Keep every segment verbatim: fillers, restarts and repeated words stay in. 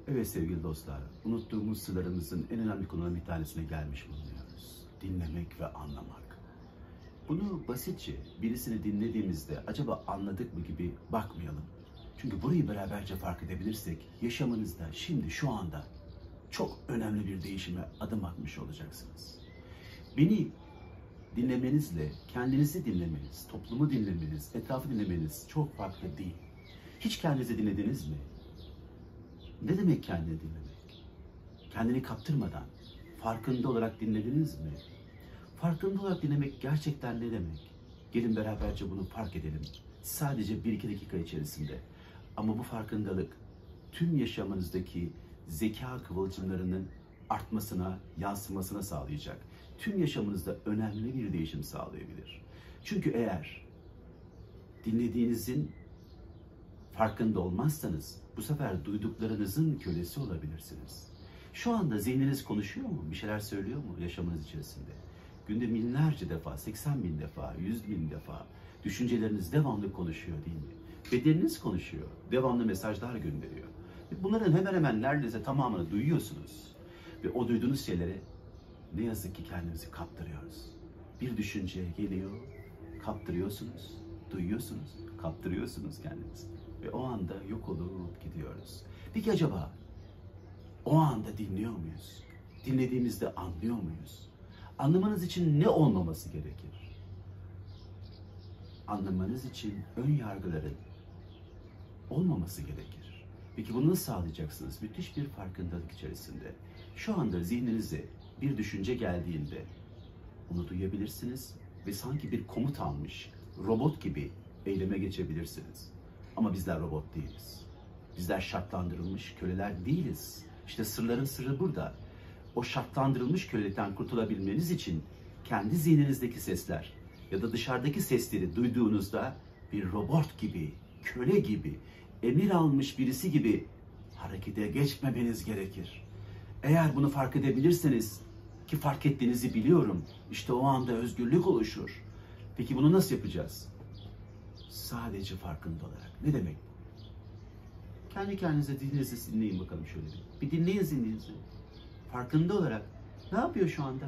Evet sevgili dostlar, unuttuğumuz sırlarımızın en önemli konularından bir tanesine gelmiş bulunuyoruz. Dinlemek ve anlamak. Bunu basitçe birisini dinlediğimizde acaba anladık mı gibi bakmayalım. Çünkü burayı beraberce fark edebilirsek yaşamınızda şimdi şu anda çok önemli bir değişime adım atmış olacaksınız. Beni dinlemenizle kendinizi dinlemeniz, toplumu dinlemeniz, etrafı dinlemeniz çok farklı değil. Hiç kendinizi dinlediniz mi? Ne demek kendini dinlemek? Kendini kaptırmadan, farkında olarak dinlediniz mi? Farkında olarak dinlemek gerçekten ne demek? Gelin beraberce bunu fark edelim. Sadece bir iki dakika içerisinde. Ama bu farkındalık tüm yaşamınızdaki zeka kıvılcımlarının artmasına, yansımasına sağlayacak. Tüm yaşamınızda önemli bir değişim sağlayabilir. Çünkü eğer dinlediğinizin farkında olmazsanız bu sefer duyduklarınızın kölesi olabilirsiniz. Şu anda zihniniz konuşuyor mu? Bir şeyler söylüyor mu yaşamınız içerisinde? Günde binlerce defa, seksen bin defa, yüz bin defa düşünceleriniz devamlı konuşuyor değil mi? Bedeniniz konuşuyor, devamlı mesajlar gönderiyor. Bunların hemen hemen neredeyse tamamını duyuyorsunuz. Ve o duyduğunuz şeylere ne yazık ki kendimizi kaptırıyoruz. Bir düşünce geliyor, kaptırıyorsunuz, duyuyorsunuz, kaptırıyorsunuz kendinizi. Ve o anda yok olup gidiyoruz. Peki acaba o anda dinliyor muyuz? Dinlediğimizde anlıyor muyuz? Anlamanız için ne olmaması gerekir? Anlamanız için ön yargıların olmaması gerekir. Peki bunu nasıl sağlayacaksınız? Müthiş bir farkındalık içerisinde. Şu anda zihninize bir düşünce geldiğinde onu duyabilirsiniz ve sanki bir komut almış, robot gibi eyleme geçebilirsiniz. Ama bizler robot değiliz. Bizler şartlandırılmış köleler değiliz. İşte sırların sırrı burada. O şartlandırılmış kölelikten kurtulabilmeniz için kendi zihninizdeki sesler ya da dışarıdaki sesleri duyduğunuzda bir robot gibi, köle gibi, emir almış birisi gibi harekete geçmemeniz gerekir. Eğer bunu fark edebilirseniz, ki fark ettiğinizi biliyorum, işte o anda özgürlük oluşur. Peki bunu nasıl yapacağız? Sadece farkında olarak. Ne demek bu? Kendi kendinize zihninizi dinleyin bakalım şöyle bir. Bir dinleyin zihninizi. Farkında olarak ne yapıyor şu anda?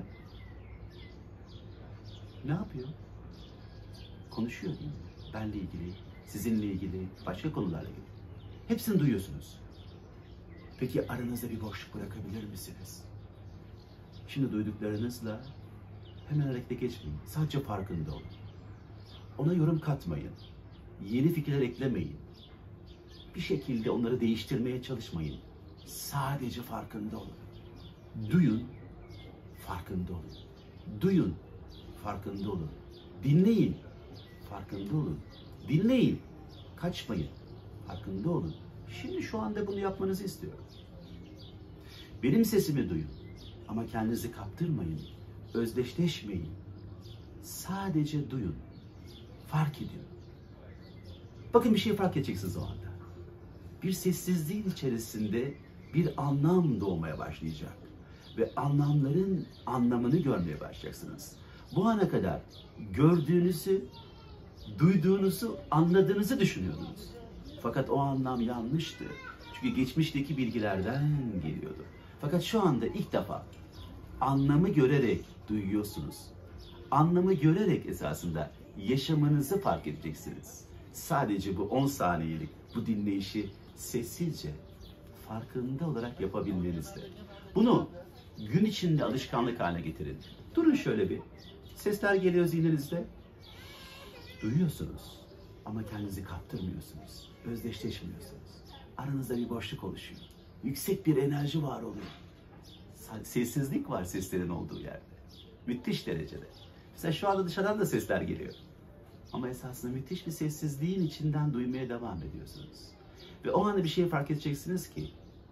Ne yapıyor? Konuşuyor değil mi? Benle ilgili, sizinle ilgili, başka konularla ilgili. Hepsini duyuyorsunuz. Peki aranızda bir boşluk bırakabilir misiniz? Şimdi duyduklarınızla hemen harekete geçmeyin. Sadece farkında olun. Ona yorum katmayın. Yeni fikirler eklemeyin. Bir şekilde onları değiştirmeye çalışmayın. Sadece farkında olun. Duyun, farkında olun. Duyun, farkında olun. Dinleyin, farkında olun. Dinleyin, kaçmayın, farkında olun. Şimdi şu anda bunu yapmanızı istiyorum. Benim sesimi duyun ama kendinizi kaptırmayın, özdeşleşmeyin. Sadece duyun, fark edin. Bakın bir şey fark edeceksiniz o anda. Bir sessizliğin içerisinde bir anlam doğmaya başlayacak. Ve anlamların anlamını görmeye başlayacaksınız. Bu ana kadar gördüğünüzü, duyduğunuzu, anladığınızı düşünüyordunuz. Fakat o anlam yanlıştı. Çünkü geçmişteki bilgilerden geliyordu. Fakat şu anda ilk defa anlamı görerek duyuyorsunuz. Anlamı görerek esasında yaşamınızı fark edeceksiniz. Sadece bu on saniyelik bu dinleyişi sessizce, farkında olarak yapabilmenizde. Bunu gün içinde alışkanlık haline getirin. Durun şöyle bir. Sesler geliyor zihninizde. Duyuyorsunuz ama kendinizi kaptırmıyorsunuz. Özdeşleşmiyorsunuz. Aranızda bir boşluk oluşuyor. Yüksek bir enerji var oluyor. Sessizlik var seslerin olduğu yerde. Müthiş derecede. Mesela şu anda dışarıdan da sesler geliyor. Ama esasında müthiş bir sessizliğin içinden duymaya devam ediyorsunuz. Ve o anda bir şey fark edeceksiniz ki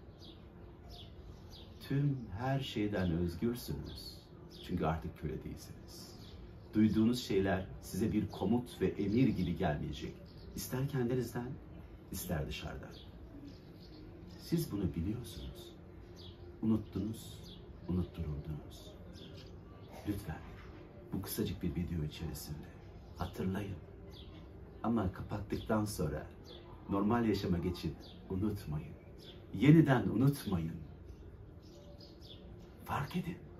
tüm her şeyden özgürsünüz. Çünkü artık köle değilsiniz. Duyduğunuz şeyler size bir komut ve emir gibi gelmeyecek. İster kendinizden, ister dışarıdan. Siz bunu biliyorsunuz. Unuttunuz, unutturuldunuz. Lütfen bu kısacık bir video içerisinde hatırlayın. Ama kapattıktan sonra normal yaşama geçip unutmayın. yeniden unutmayın. Fark edin.